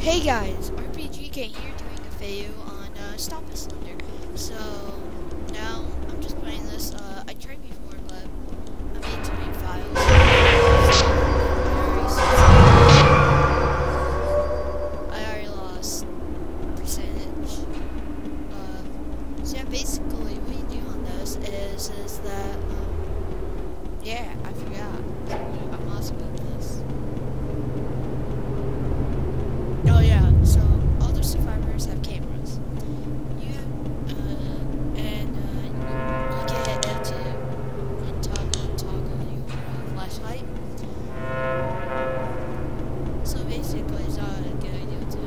Hey guys, RPGKing here doing a video on Stop a Slender. So now I'm just playing this. I tried before, but I made too many files. I already lost percentage. So yeah, basically what you do on this is that yeah, I forgot. I'm awesome at this. Oh yeah, so all the survivors have cameras. You have, you get to toggle your flashlight. So basically, it's not a good idea to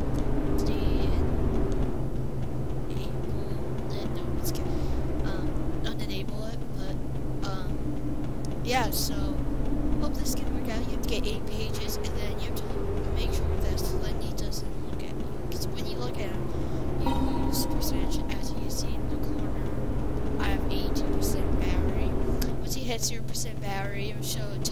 unenable it, but yeah. So hope this can work out. You have to get 8 pages, and then you have to make sure that Slender doesn't look at you. Because when you look at him, you lose percentage, as you see in the corner. I have 82% battery. Once he hits 0% battery, it'll show